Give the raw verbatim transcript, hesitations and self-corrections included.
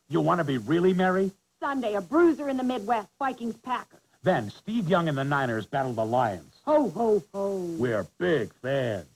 You want to be really merry? Sunday, a bruiser in the Midwest, Vikings Packers. Then Steve Young and the Niners battle the Lions. Ho, ho, ho. We're big fans.